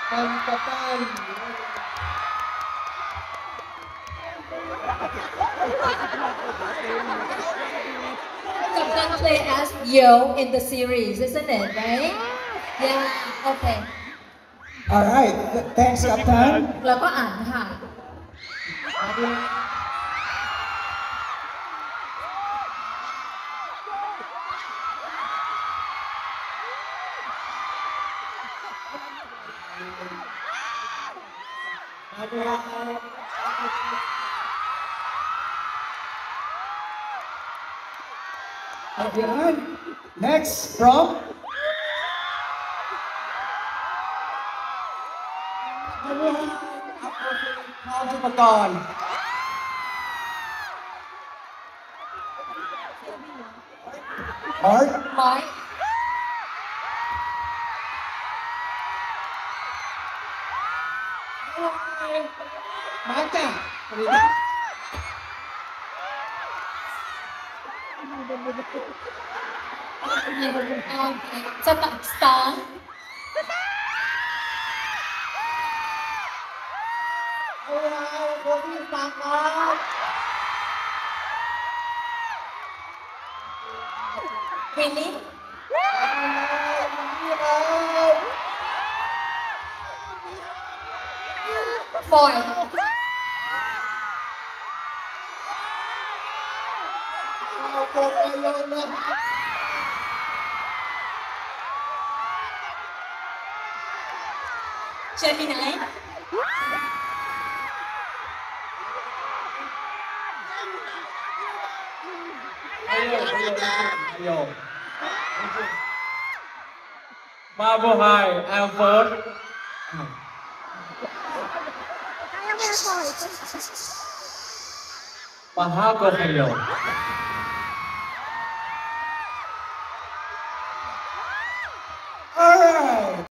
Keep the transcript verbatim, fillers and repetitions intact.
and Kapan. Kaptan play as Yo in the series, isn't it, right? Yeah, okay. Alright, thanks Captain. แล้วก็อ่านค่ะ Alright, next from Pagkaon. Art. Mike Mata. สตาร์สตาร์ Wow, kopi sangat. Winnie Foy Gemini Ayo. Mabuhay, I'm first. Mahal ko kayo.